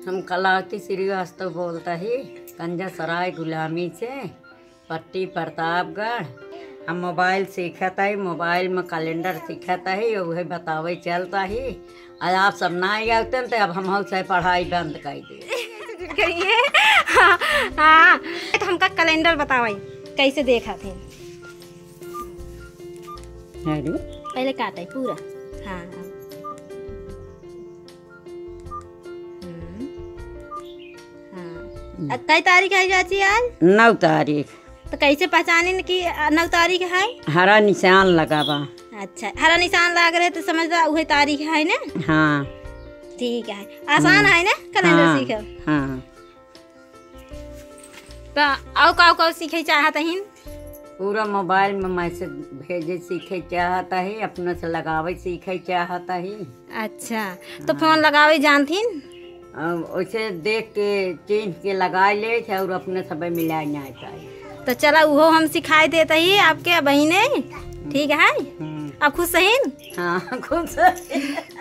हम कलावती श्रीवास्तव बोलता ही कंजा सराय गुलामी से पट्टी प्रतापगढ़। हम मोबाइल सीखता ही, मोबाइल में कैलेंडर सीखता ही, वही बतावे चलता ही। आज आप सब ना आते तो अब हम से पढ़ाई बंद कर दिए करिए। हाँ तो हमका कैलेंडर बतावाई कैसे देखा थे। पहले काटे पूरा। हाँ कई तारीख है चाची आज? 9 तारीख। तो कैसे पहचाने कि 9 तारीख है? हरा निशान लगा बा। अच्छा हरा निशान लग रहे तो समझ वही तारीख है ना। हाँ ठीक है, आसान है ना कैलेंडर सीखे। हाँ तो आओ सीखे चाहत हिन? पूरा मोबाइल में मैसेज भेजे सीखे चाहता है, अपने से लगावे सीखे चाहता है। अच्छा तो फोन लगावे जानथिन? वैसे देख के चिन्ह के लगा ले और अपने सब मिला नहीं चाहिए। तो चला वो हम सिखाई देते ही आपके बहने। ठीक है, आप खुश सही? हाँ खुश।